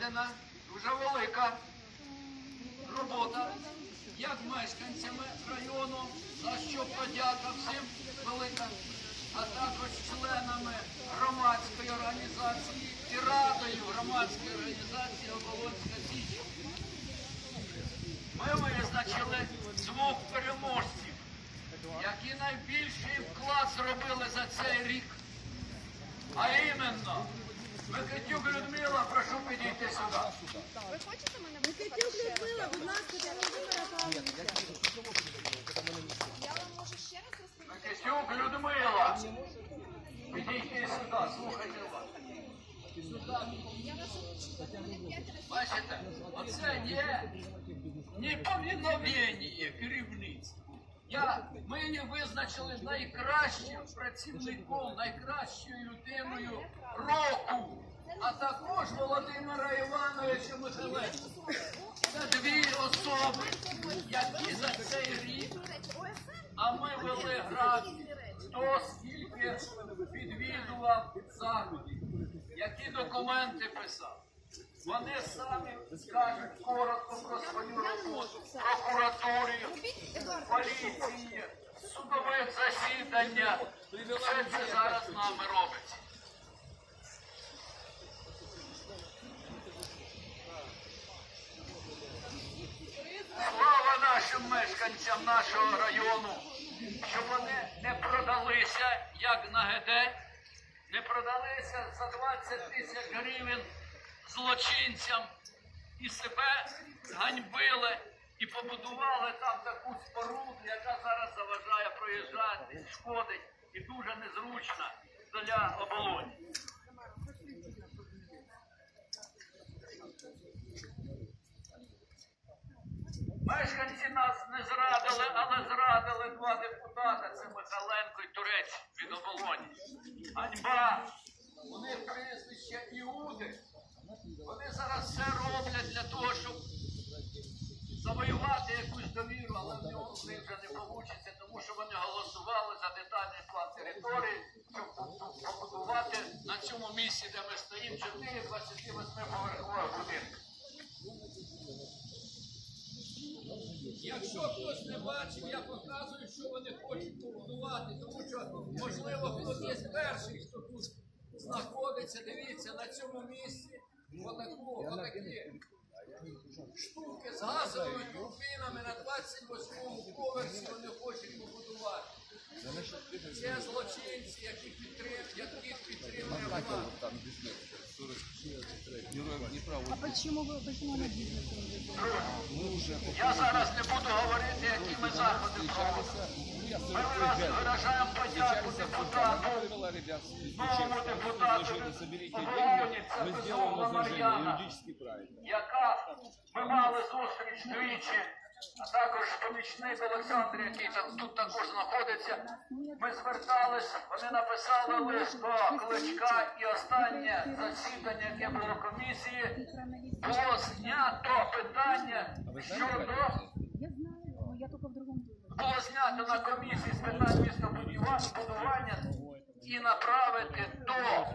проведена дуже велика робота як мешканцями району, за що подяка всім велика, а також членами громадської організації і радою громадської організації «Оболонська Січ». Ми визначили двох переможців, які найбільший вклад зробили за цей рік. А іменно, Микитюк Людмила, прошу підійти сюди. Ви хочете мене? Микитюк Людмила, будь ласка, для Володимира Павловича. Я вам можу ще раз розповісти? Микитюк Людмила, підійти сюди, слухайте вас. Бачите, оце є неповиновення керівництва. Ми її визначили найкращим працівником, найкращою людиною року, а також Володимира Івановича Михайленка. Це дві особи, які за цей рік, а ми вели графік, хто скільки відвідував заходів, які документи писав. Вони самі скажуть коротко про свою роботу, прокуратурі, поліції, судових засідання. Все це зараз з нами робиться. Слава нашим мешканцям нашого району, щоб вони не продалися, як на ГД, не продалися за 20 тисяч гривень злочинцям і себе зганьбили і побудували там таку споруду, яка зараз заважає проїжджати, шкодить і дуже незручна для Оболоні. Мешканці нас не зрадили, але зрадили два депутата, це Михайленко і Турець від Оболоні. Ганьба! У них прізвище Іуди. Вони зараз все роблять для того, щоб завоювати якусь довіру, але в нього вже не вийде, тому що вони голосували за детальний план території, щоб побудувати на цьому місці, де ми стоїмо, 4 28-поверхових будинки. Якщо хтось не бачив, я показую, що вони хочуть побудувати, тому що, можливо, хтось є перший, хто тут знаходиться, дивіться, на цьому місці отакі штуки з газовими турбінами на 28-му поверсі вони хочуть побудувати. Це злочинці, яких підтримує влада. А почему на бизнес? Я зараз не буду говорити, які ми заходи проводимо. Ми виражаємо подяку депутату, новому депутату Оболоні, це Безугла Мар'яна, яка ми мали зустріч двічі, а також помічник Олександр, який тут також знаходиться. Ми звертались, вони написали лист до Кличка, і останнє засідання, яке було комісії, було знято питання щодо... Було знято на комісії з питань містобудування і направити до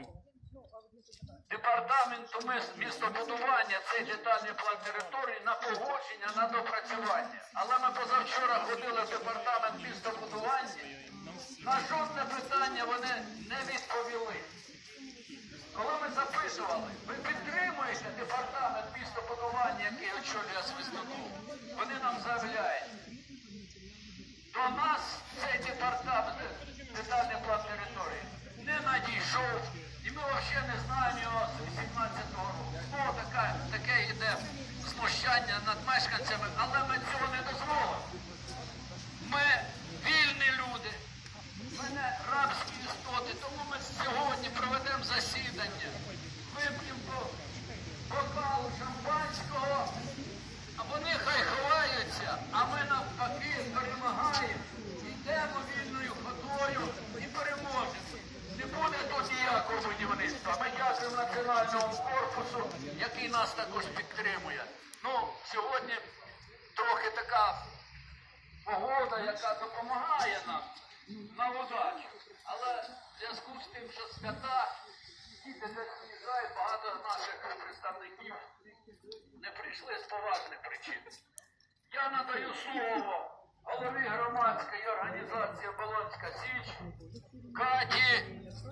департаменту містобудування цей детальний план території на погодження, на допрацювання. Але ми позавчора ходили в департамент містобудування, на жодне питання вони не відповіли. Коли ми записували, ви підтримуєте департамент містобудування, який очолює Свистунов, вони нам заявляють, до нас цей департамент, детальний план території, не надійшов, і ми взагалі не знаємо його з 18-го року. Ну, таке йде знущання над мешканцями, але ми цього не дозволимо. Ми вільні люди, ми не рабські істоти, тому ми сьогодні проведемо засідання, вип'ємо по бокалу шампанського, а вони хай ховаються, а ми навпаки перемагаємо, йдемо вільною ходою і переможемо. Не буде тут ніякого будівництва. Ми дякуємо Національному корпусу, який нас також підтримує. Ну, сьогодні трохи така погода, яка допомагає нам на удачу. Але в зв'язку з тим, що свята, діти приїжджає, багато наших представників не прийшли з поважних причин. Я надаю слово голові громадської організації «Оболонська Січ» Каті,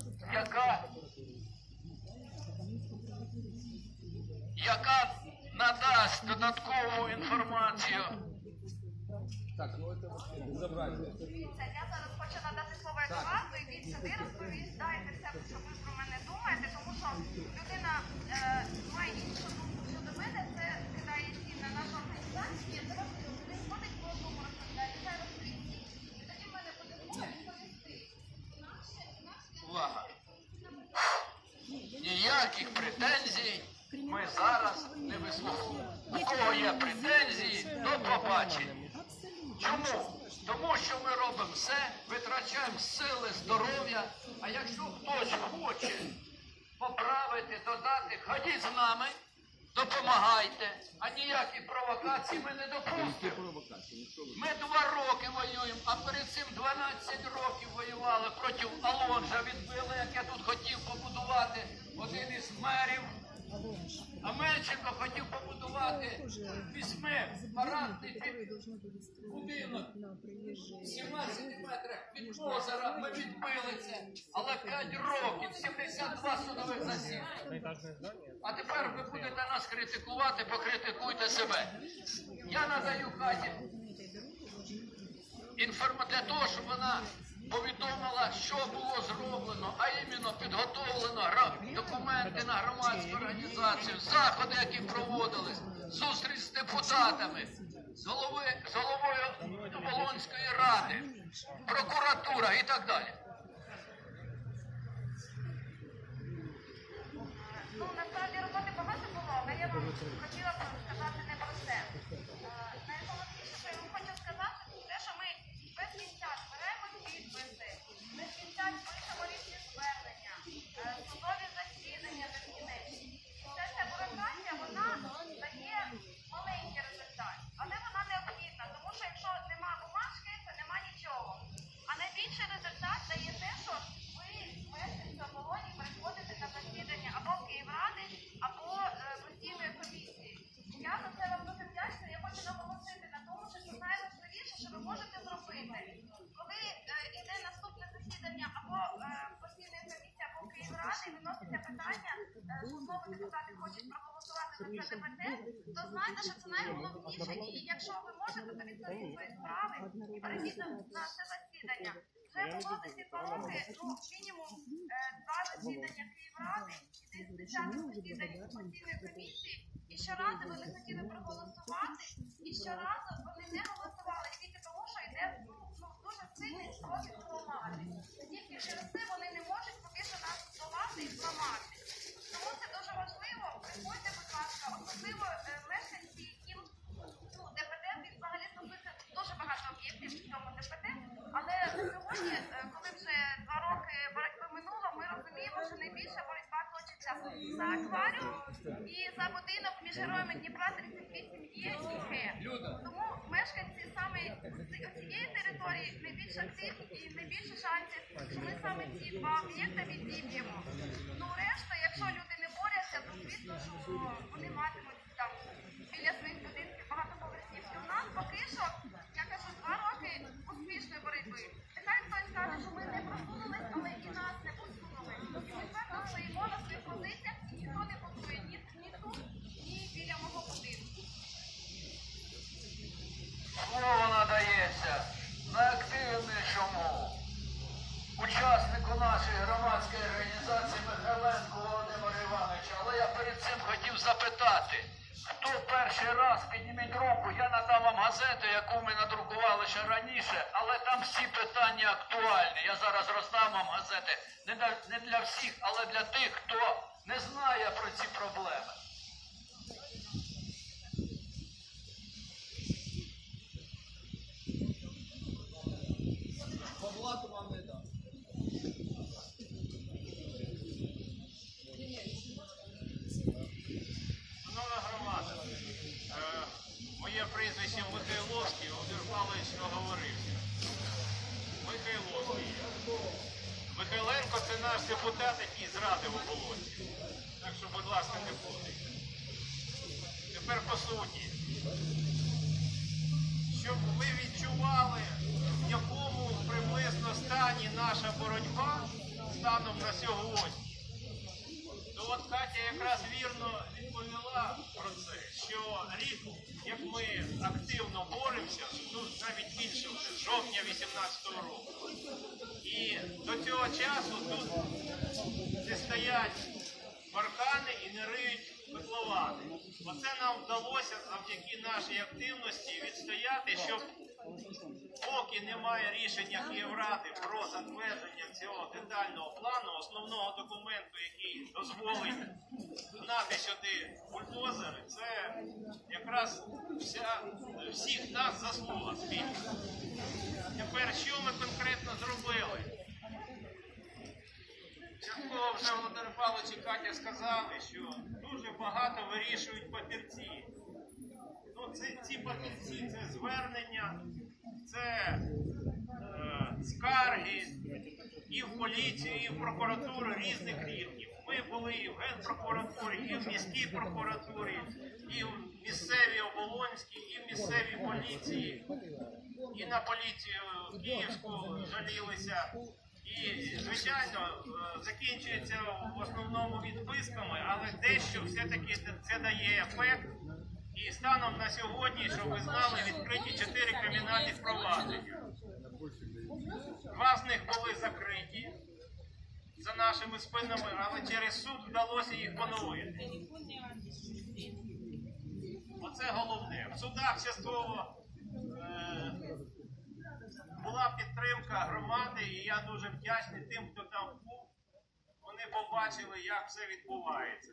яка надасть додаткову інформацію. Дивіться, я зараз хочу надати слово Едуарду, ідіть сюди, розповідайте все, що ви про мене думаєте, тому що людина має іншу думку щодо мене, це кидає тінь на нашу організацію, я зараз не ходить по одному розповідає, хай розповісти, і тоді в мене буде змога відповісти. Увага! Ніяких претензій ми зараз не висловлюємо. У кого є претензії, до побачення. Чому? Тому що ми робимо все, витрачаємо сили, здоров'я, а якщо хтось хоче поправити, додати, ходіть з нами, допомагайте, а ніяких провокацій ми не допустимо. Ми 2 роки воюємо, а перед цим 12 років воювали проти Алонжа, відбили, як я тут хотів побудувати один із мерів. А Мельченко хотів побудувати 8-парадний будинок 17 метрах від озера. Ми відбили це, але 5 років, 72 судових засідання. А тепер ви будете нас критикувати, покритикуйте себе. Я надаю Каті для того, щоб вона повідомила, що було зроблено, а іменно підготовлено документи на громадську організацію, заходи, які проводились, зустріч з депутатами, з головою Оболонської ради, прокуратура і так далі. Ну, насправді роботи багато було, але я вам хотіла б сказати не про це. Найголовніше, що я вам хочу сказати, те, що ми без кінця зберемо підписи, без кінця пишемо різні звернення, судові засідання безкінечні. Вся ця бюрократія, вона дає маленький результат, але вона необхідна, тому що якщо нема бумажки, то нема нічого. А найбільший результат дає те, що ви, мешканці Оболоні, приходите на засідання або Київради, або постійної комісії. Я за це вам дуже вдячна. Я хочу наголосити на тому, що це найважливіше, що ви можете зробити. Коли йде наступне засідання або постійної комісії, або Київради, і виноситься питання, знову депутати хочуть проголосувати за це ДПТ, то знайте, що це найголовніше. І якщо ви можете довести свої справи і перейдіть на це засідання. Вже було за ці 2 роки, ну, мінімум 2 засідання Київради і десь 10 засідань постійної комісії. І щоразу вони хотіли проголосувати, і щоразу вони не голосували тільки тому, що йде дуже сильний спротив зламати. Тільки через це вони не можуть поки що нас зламати і зламати. Тому це дуже важливо. Приходьте, будь ласка, особливо мешканці, яким ДПТ взагалі стосується дуже багато об'єктів в цьому ДПТ. Але сьогодні, коли вже 2 роки боротьби минуло, ми розуміємо, що найбільша боротьба точиться за акваріум і за будинок між героями Дніпра 38 є і Г. Тому мешканці саме цієї території найбільш активні і найбільше шансів, що ми саме ці 2 об'єкти відіб'ємо. Ну, решта, якщо люди не борються, то звісно, що вони матимуть там біля своїх будинків багатоповерхівки. У нас поки що, я кажу, 2 роки успішної боротьби. Нехай хтось каже, що ми не просунулись, але і нас не посунули. І ми твердо стоїмо на своїх позиціях, і ніхто не будує ні тут, ні біля мого будинку. Слово надається найактивнішому учаснику нашої громадської організації Михайленку Володимиру Івановичу. Але я перед цим хотів запитати, хто перший раз, підніміть руку, я надам вам газету, яку ми надрукували ще раніше, але там всі питання актуальні. Я зараз роздам вам газети не для всіх, але для тих, хто не знає про ці проблеми. Шановна громада, моє прізвище Михайловський, Володимир Павлович оговорився. Михайловський. Михайленко – це наш депутат, який зрадив Оболонці. будь ласка, не путайте. Тепер по суті. Щоб ви відчували, в якому приблизно стані наша боротьба станом на сьогодні, то от Катя якраз вірно відповіла про це, що рік, як ми активно боремося, ну навіть більше вже, з жовтня 18-го року. І до цього часу тут не стоять паркани і не риють котловани. Оце нам вдалося завдяки нашій активності відстояти, щоб поки немає рішення Київради про затвердження цього детального плану, основного документу, який дозволить гнати сюди бульдозери, це якраз всіх нас заслуга спільна. Тепер, що ми конкретно зробили? Частково вже Володимир Павлович і Катя сказали, що дуже багато вирішують папірці. Ну, ці папірці – це звернення, це скарги і в поліцію, і в прокуратуру різних рівнів. Ми були і в Генпрокуратурі, і в міській прокуратурі, і в місцевій Оболонській, і в місцевій поліції, і на поліцію Київську жалілися. І, звичайно, закінчується в основному відписками, але дещо все-таки це дає ефект. І станом на сьогодні, щоб ви знали, відкриті 4 кримінальних провадження. 2 з них були закриті за нашими спинами, але через суд вдалося їх поновити. Оце головне. В судах частково була підтримка громади, і я дуже вдячний тим, хто там був. Вони побачили, як все відбувається.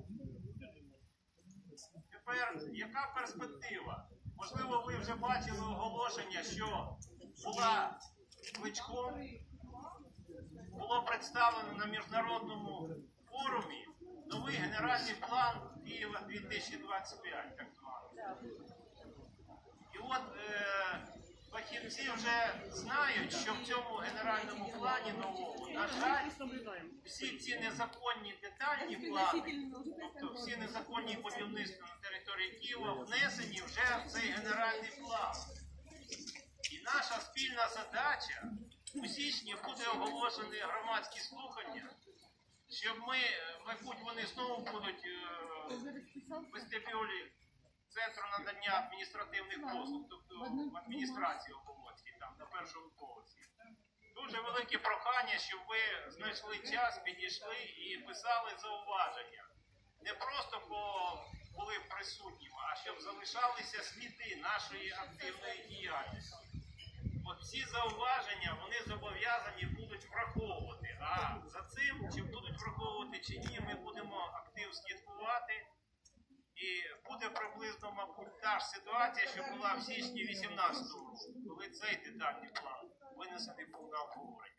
Тепер, яка перспектива? Можливо, ви вже бачили оголошення, що була Кличком, було представлено на міжнародному форумі новий генеральний план Києва 2025, так званий. І от фахівці вже знають, що в цьому генеральному плані новому, на жаль, всі ці незаконні детальні плани, тобто всі незаконні будівництва на території Києва внесені вже в цей генеральний план. І наша спільна задача у січні буде оголошені громадські слухання, щоб ми, мабуть, вони знову будуть в вестибюлі Центру надання адміністративних послуг, тобто в адміністрації Оболонській, там на першому поверсі. Дуже велике прохання, щоб ви знайшли час, підійшли і писали зауваження. Не просто були присутніми, а щоб залишалися сліди нашої активної діяльності. От всі зауваження, вони зобов'язані будуть враховувати. А за цим, чи будуть враховувати чи ні, ми будемо активно слідкувати. І буде приблизно, мабуть, та ж ситуація, що була в січні 2018 року, коли цей детальний план винесений був на обговорення.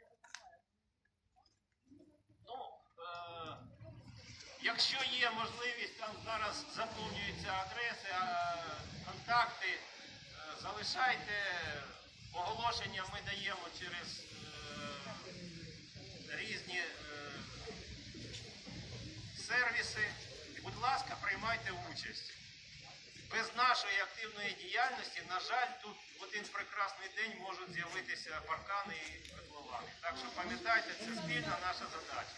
Ну, якщо є можливість, там зараз заповнюються адреси, контакти, залишайте, оголошення ми даємо через різні сервіси. Будь ласка, приймайте участь. Без нашої активної діяльності, на жаль, тут в один прекрасний день можуть з'явитися паркани і котловани. Так що пам'ятайте, це спільна наша задача.